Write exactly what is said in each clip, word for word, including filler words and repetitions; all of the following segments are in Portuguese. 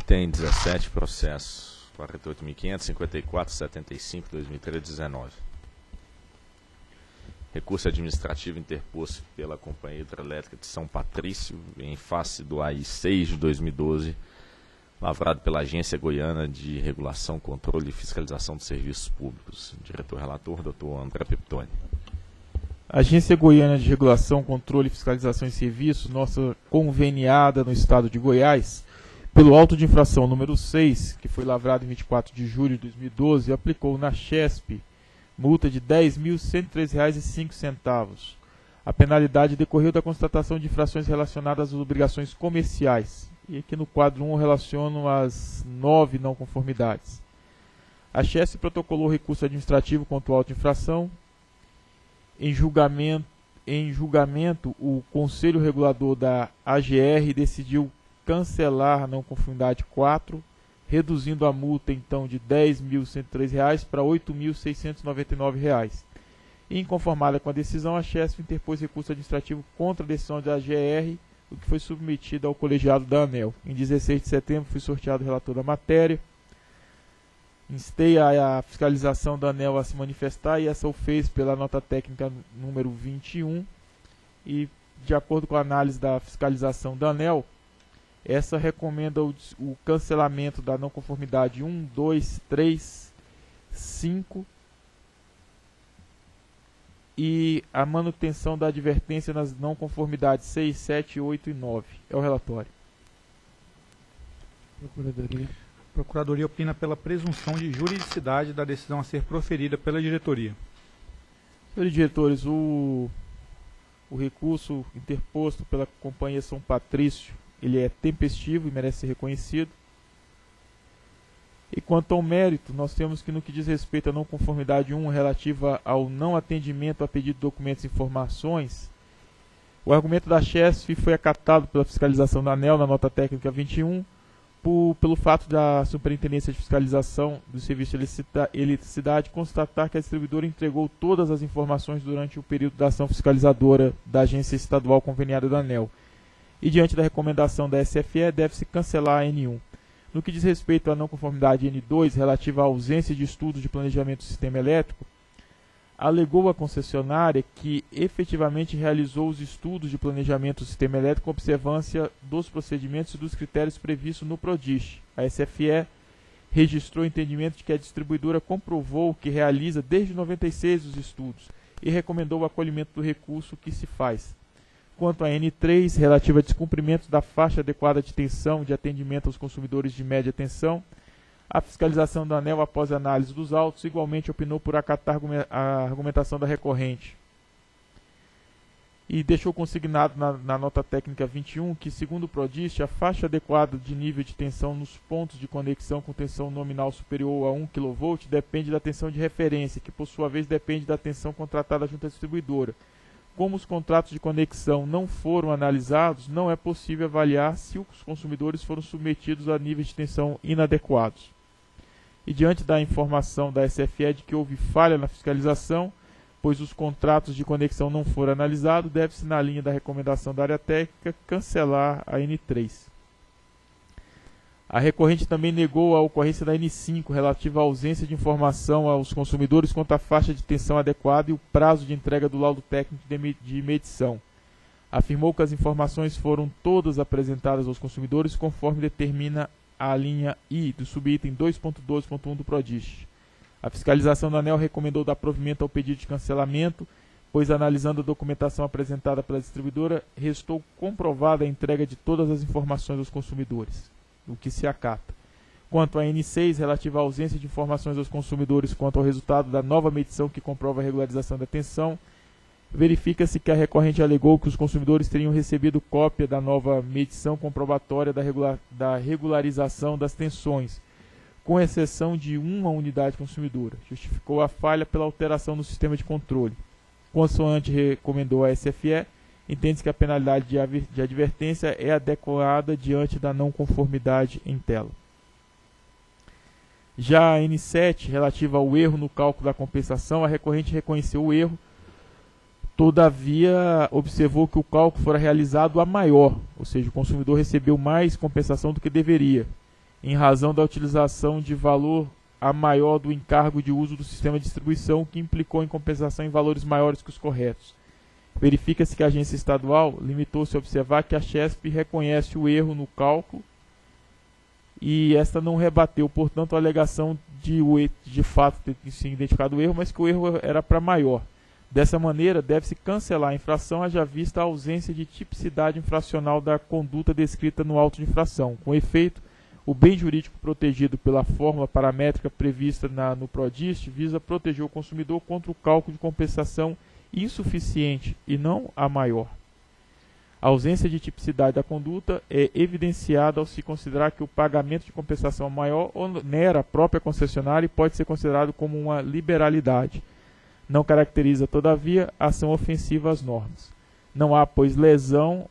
Tem dezessete processos. quarenta e oito mil quinhentos, cinquenta e quatro, setenta e cinco, dois mil e treze, dezenove. Recurso administrativo interposto pela Companhia Hidrelétrica de São Patrício, em face do A I seis de dois mil e doze, lavrado pela Agência Goiana de Regulação, Controle e Fiscalização de Serviços Públicos. Diretor-relator, doutor André Peptoni. Agência Goiana de Regulação, Controle e Fiscalização de Serviços, nossa conveniada no estado de Goiás, pelo auto de infração número seis, que foi lavrado em vinte e quatro de julho de dois mil e doze, aplicou na Chesp multa de dez mil cento e treze reais e cinco centavos. A penalidade decorreu da constatação de infrações relacionadas às obrigações comerciais. E aqui no quadro um eu relaciono as nove não conformidades. A Chesp protocolou recurso administrativo contra o auto de infração. Em julgamento, em julgamento, o Conselho Regulador da A G R decidiu cancelar a não conformidade quatro, reduzindo a multa então de dez mil cento e treze reais para oito mil seiscentos e noventa e nove reais. E, inconformada com a decisão, a Chesp interpôs recurso administrativo contra a decisão da A G R, o que foi submetido ao colegiado da ANEEL. Em dezesseis de setembro foi sorteado o relator da matéria. Instei a, a fiscalização da ANEEL a se manifestar e essa o fez pela nota técnica número vinte e um. E, de acordo com a análise da fiscalização da ANEEL, essa recomenda o, o cancelamento da não conformidade um, dois, três, cinco e a manutenção da advertência nas não conformidades seis, sete, oito e nove. É o relatório. Procuradoria. A Procuradoria opina pela presunção de juridicidade da decisão a ser proferida pela diretoria. Senhores diretores, o, o recurso interposto pela Companhia São Patrício, ele é tempestivo e merece ser reconhecido. E quanto ao mérito, nós temos que no que diz respeito à não conformidade um, relativa ao não atendimento a pedido de documentos e informações, o argumento da Chesf foi acatado pela fiscalização da ANEEL na nota técnica vinte e um, por, pelo fato da Superintendência de Fiscalização do Serviço de Eletricidade constatar que a distribuidora entregou todas as informações durante o período da ação fiscalizadora da Agência Estadual Conveniada da ANEEL. E diante da recomendação da S F E, deve-se cancelar a N um. No que diz respeito à não conformidade N dois, relativa à ausência de estudos de planejamento do sistema elétrico, alegou a concessionária que efetivamente realizou os estudos de planejamento do sistema elétrico com observância dos procedimentos e dos critérios previstos no PRODIST. A S F E registrou o entendimento de que a distribuidora comprovou que realiza desde noventa e seis os estudos e recomendou o acolhimento do recurso que se faz. Quanto a N três, relativa a descumprimento da faixa adequada de tensão de atendimento aos consumidores de média tensão, a fiscalização da ANEEL, após a análise dos autos, igualmente opinou por acatar a argumentação da recorrente. E deixou consignado na, na nota técnica vinte e um que, segundo o PRODIST, a faixa adequada de nível de tensão nos pontos de conexão com tensão nominal superior a um quilovolt depende da tensão de referência, que por sua vez depende da tensão contratada junto à distribuidora. Como os contratos de conexão não foram analisados, não é possível avaliar se os consumidores foram submetidos a níveis de tensão inadequados. E diante da informação da S F E de que houve falha na fiscalização, pois os contratos de conexão não foram analisados, deve-se, na linha da recomendação da área técnica, cancelar a N três. A recorrente também negou a ocorrência da N cinco, relativa à ausência de informação aos consumidores quanto à faixa de tensão adequada e o prazo de entrega do laudo técnico de medição. Afirmou que as informações foram todas apresentadas aos consumidores conforme determina a linha I do subitem dois ponto doze ponto um do PRODIST. A fiscalização da ANEEL recomendou dar provimento ao pedido de cancelamento, pois, analisando a documentação apresentada pela distribuidora, restou comprovada a entrega de todas as informações aos consumidores, o que se acata. Quanto à N seis, relativa à ausência de informações aos consumidores quanto ao resultado da nova medição que comprova a regularização da tensão, verifica-se que a recorrente alegou que os consumidores teriam recebido cópia da nova medição comprobatória da, regular, da regularização das tensões, com exceção de uma unidade consumidora. Justificou a falha pela alteração no sistema de controle. Consoante recomendou a S F E, entende-se que a penalidade de advertência é adequada diante da não conformidade em tela. Já a N sete, relativa ao erro no cálculo da compensação, a recorrente reconheceu o erro, todavia observou que o cálculo fora realizado a maior, ou seja, o consumidor recebeu mais compensação do que deveria, em razão da utilização de valor a maior do encargo de uso do sistema de distribuição, que implicou em compensação em valores maiores que os corretos. Verifica-se que a agência estadual limitou-se a observar que a Chesp reconhece o erro no cálculo e esta não rebateu, portanto, a alegação de, de fato ter se identificado o erro, mas que o erro era para maior. Dessa maneira, deve-se cancelar a infração, haja vista a ausência de tipicidade infracional da conduta descrita no auto de infração. Com efeito, o bem jurídico protegido pela fórmula paramétrica prevista na, no PRODIST visa proteger o consumidor contra o cálculo de compensação insuficiente e não a maior. A ausência de tipicidade da conduta é evidenciada ao se considerar que o pagamento de compensação maior onera a própria concessionária e pode ser considerado como uma liberalidade. Não caracteriza, todavia, ação ofensiva às normas. Não há, pois, lesão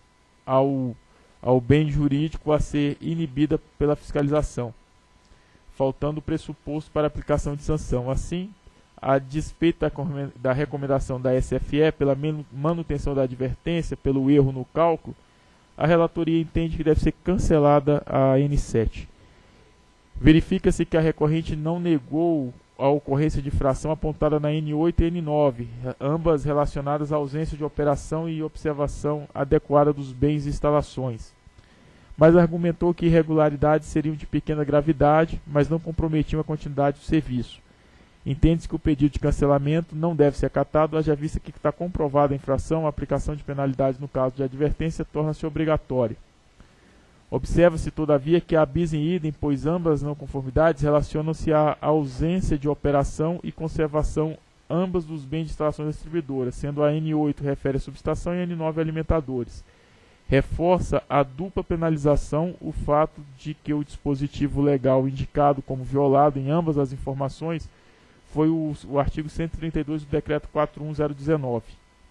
ao, ao bem jurídico a ser inibida pela fiscalização, faltando o pressuposto para aplicação de sanção. Assim, a despeito da recomendação da S F E pela manutenção da advertência pelo erro no cálculo, a relatoria entende que deve ser cancelada a N sete. Verifica-se que a recorrente não negou a ocorrência de infração apontada na N oito e N nove, ambas relacionadas à ausência de operação e observação adequada dos bens e instalações, mas argumentou que irregularidades seriam de pequena gravidade, mas não comprometiam a continuidade do serviço. Entende-se que o pedido de cancelamento não deve ser acatado, haja vista que está comprovada a infração, a aplicação de penalidades no caso de advertência torna-se obrigatória. Observa-se, todavia, que há bis in idem, pois ambas não conformidades relacionam-se à ausência de operação e conservação ambas dos bens de instalações distribuidoras, sendo a N oito refere a subestação e a N nove a alimentadores. Reforça a dupla penalização o fato de que o dispositivo legal indicado como violado em ambas as informações foi o, o artigo cento e trinta e dois do Decreto quatro mil cento e nove.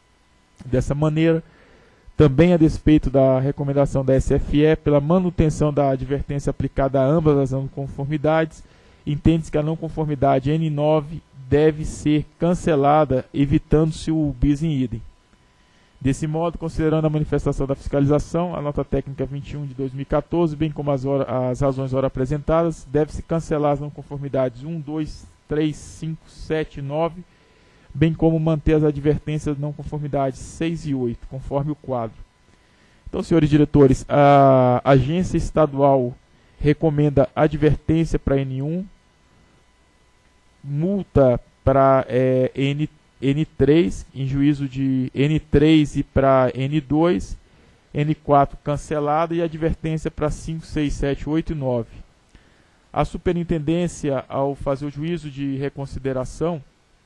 Dessa maneira, também a despeito da recomendação da S F E pela manutenção da advertência aplicada a ambas as não conformidades, entende-se que a não conformidade N nove deve ser cancelada, evitando-se o bis in idem. Desse modo, considerando a manifestação da fiscalização, a nota técnica vinte e um de dois mil e quatorze, bem como as, hora, as razões ora apresentadas, deve-se cancelar as não conformidades um, dois, três, cinco, sete e nove, bem como manter as advertências de não conformidades seis e oito, conforme o quadro. Então, senhores diretores, a agência estadual recomenda advertência para N um, multa para é, N, N três, em juízo de N três e para N dois, N quatro cancelada e advertência para cinco, seis, sete, oito e nove. A superintendência, ao fazer o juízo de reconsideração,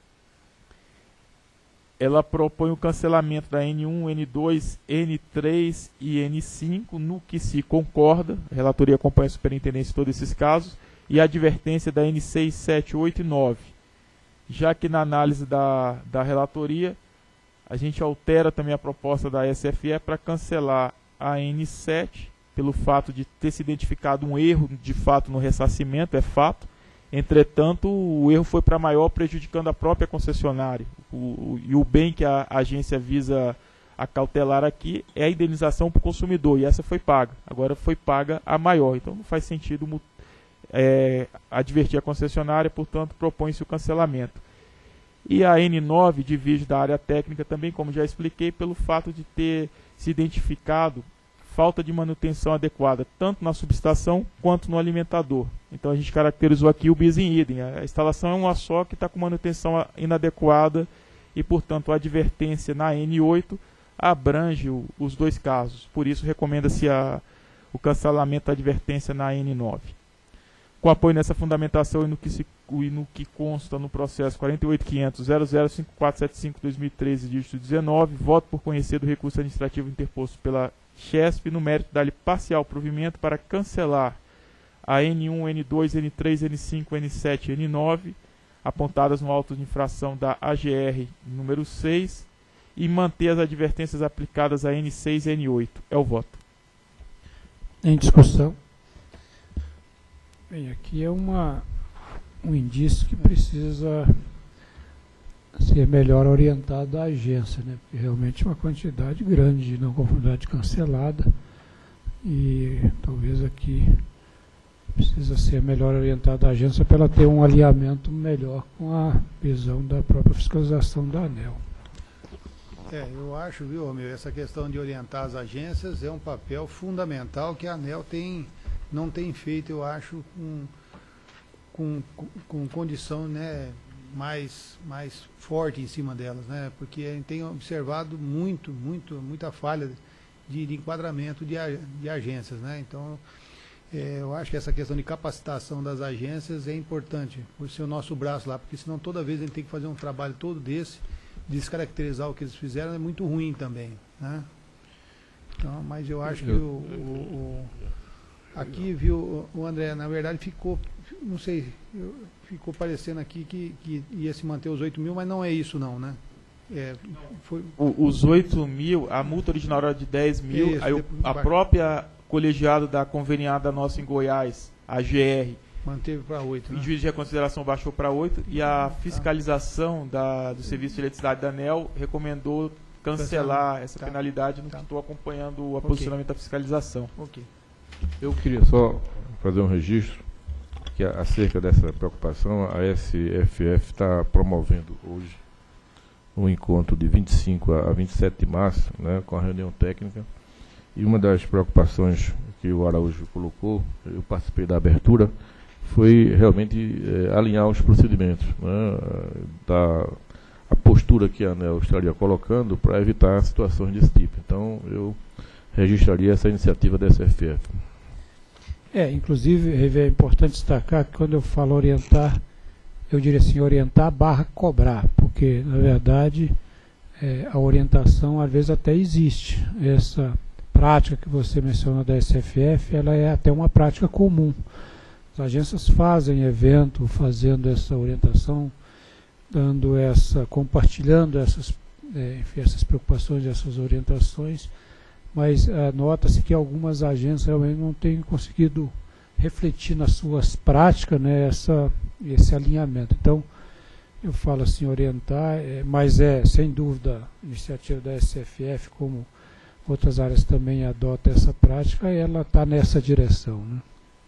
ela propõe o cancelamento da N um, N dois, N três e N cinco, no que se concorda, a relatoria acompanha a superintendência em todos esses casos, e a advertência da N seis, sete, oito e nove. Já que na análise da, da relatoria, a gente altera também a proposta da S F E para cancelar a N sete, pelo fato de ter se identificado um erro de fato no ressarcimento, é fato. Entretanto, o erro foi para maior, prejudicando a própria concessionária. O, o, e o bem que a agência visa acautelar aqui é a indenização para o consumidor, e essa foi paga. Agora foi paga a maior, então não faz sentido é, advertir a concessionária, portanto propõe-se o cancelamento. E a N nove divide da área técnica também, como já expliquei, pelo fato de ter se identificado falta de manutenção adequada, tanto na subestação quanto no alimentador. Então a gente caracterizou aqui o bis in idem. A instalação é uma só que está com manutenção inadequada e, portanto, a advertência na N oito abrange o, os dois casos. Por isso, recomenda-se a, o cancelamento da advertência na N nove. Com apoio nessa fundamentação e no que, se, e no que consta no processo quarenta e oito ponto quinhentos ponto zero zero cinco quatro sete cinco barra dois mil e treze, dígito dezenove, voto por conhecer do recurso administrativo interposto pela Chesp no mérito dar-lhe parcial provimento para cancelar a N um, N dois, N três, N cinco, N sete e N nove, apontadas no auto de infração da A G R número seis, e manter as advertências aplicadas a N seis e N oito. É o voto. Em discussão. Bem, aqui é uma, um indício que precisa ser melhor orientado à agência, né? Porque realmente é uma quantidade grande de não conformidade cancelada e talvez aqui precisa ser melhor orientada a agência para ela ter um alinhamento melhor com a visão da própria fiscalização da ANEEL. É, eu acho, viu, Romeu, essa questão de orientar as agências é um papel fundamental que a ANEEL tem, não tem feito, eu acho, com, com, com condição, né, mais, mais forte em cima delas, né, porque a gente tem observado muito, muito, muita falha de, de enquadramento de, de agências, né, então é, eu acho que essa questão de capacitação das agências é importante, por ser o nosso braço lá, porque senão toda vez a gente tem que fazer um trabalho todo desse, descaracterizar o que eles fizeram é muito ruim também, né? Então, mas eu acho que o, o, o aqui, viu, o André, na verdade ficou, não sei, ficou parecendo aqui que, que ia se manter os oito mil, mas não é isso não, né? É, foi... o, os oito mil, a multa original era de dez mil, isso, aí o, a própria colegiado da conveniada nossa em Goiás, a G R, manteve para oito, né? O juiz de reconsideração baixou para oito e a fiscalização da, do Serviço de Eletricidade da ANEEL recomendou cancelar essa tá. penalidade. Não tá. estou acompanhando o Okay. posicionamento da fiscalização. Ok. Eu queria só fazer um registro que acerca dessa preocupação, a S F F está promovendo hoje um encontro de vinte e cinco a vinte e sete de março, né, com a reunião técnica, e uma das preocupações que o Araújo colocou, eu participei da abertura, foi realmente é, alinhar os procedimentos, né, da a postura que a ANEEL estaria colocando para evitar situações desse tipo. Então, eu registraria essa iniciativa da S F F. É, inclusive, é importante destacar que quando eu falo orientar, eu diria assim, orientar barra cobrar, porque, na verdade, é, a orientação às vezes até existe. Essa prática que você mencionou da S F F, ela é até uma prática comum. As agências fazem evento fazendo essa orientação, dando essa, compartilhando essas, é, enfim, essas preocupações, essas orientações, mas é, nota-se que algumas agências realmente não têm conseguido refletir nas suas práticas, né, essa, esse alinhamento. Então, eu falo assim, orientar, é, mas é, sem dúvida, a iniciativa da S F F, como outras áreas também adotam essa prática, ela está nessa direção, né?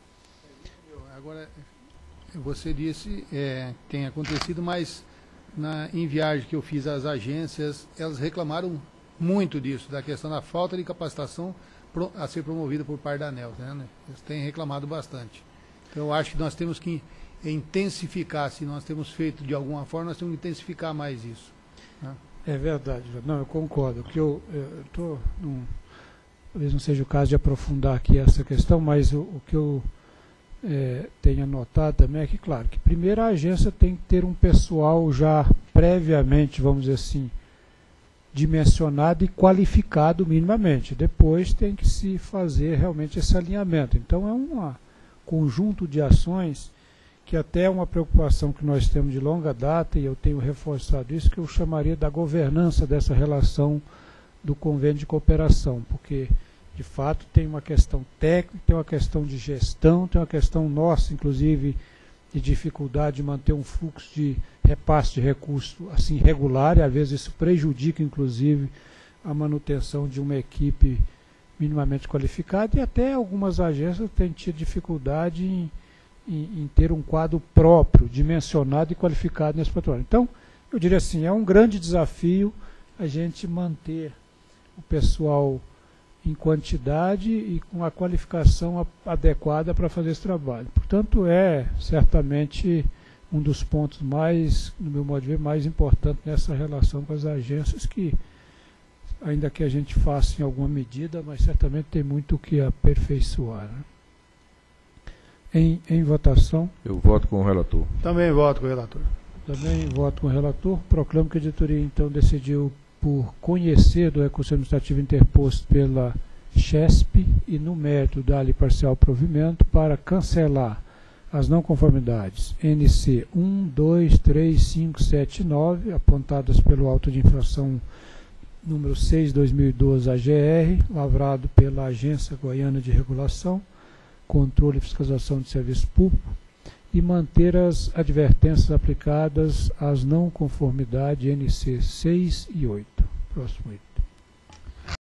Agora, você disse é, tem acontecido, mas na, em viagem que eu fiz às agências, elas reclamaram muito disso, da questão da falta de capacitação pro, a ser promovida por parte da ANEEL, né? Eles têm reclamado bastante. Então, eu acho que nós temos que intensificar, se nós temos feito de alguma forma, nós temos que intensificar mais isso, né? É verdade, não, eu concordo. Que eu estou, talvez não seja o caso de aprofundar aqui essa questão, mas o, o que eu é, tenho anotado também é que, claro, que primeiro a agência tem que ter um pessoal já previamente, vamos dizer assim, dimensionado e qualificado minimamente. Depois tem que se fazer realmente esse alinhamento. Então é um conjunto de ações que até é uma preocupação que nós temos de longa data, e eu tenho reforçado isso, que eu chamaria da governança dessa relação do convênio de cooperação, porque, de fato, tem uma questão técnica, tem uma questão de gestão, tem uma questão nossa, inclusive, de dificuldade de manter um fluxo de repasse de recursos assim, regular, e às vezes isso prejudica, inclusive, a manutenção de uma equipe minimamente qualificada, e até algumas agências têm tido dificuldade em Em, em ter um quadro próprio, dimensionado e qualificado nesse patrulhamento. Então, eu diria assim, é um grande desafio a gente manter o pessoal em quantidade e com a qualificação a, adequada para fazer esse trabalho. Portanto, é certamente um dos pontos mais, no meu modo de ver, mais importantes nessa relação com as agências, que, ainda que a gente faça em alguma medida, mas certamente tem muito o que aperfeiçoar, né? Em, em votação. Eu voto com o relator. Também voto com o relator. Também voto com o relator. Proclamo que a editoria, então, decidiu por conhecer do recurso administrativo interposto pela Chesp e, no mérito, dar-lhe parcial provimento para cancelar as não conformidades N C um, dois, três, cinco, sete e nove, apontadas pelo auto de infração número seis, dois mil e doze A G R, lavrado pela Agência Goiana de Regulação, Controle e Fiscalização de Serviço Público, e manter as advertências aplicadas às não conformidades N C seis e oito. Próximo item.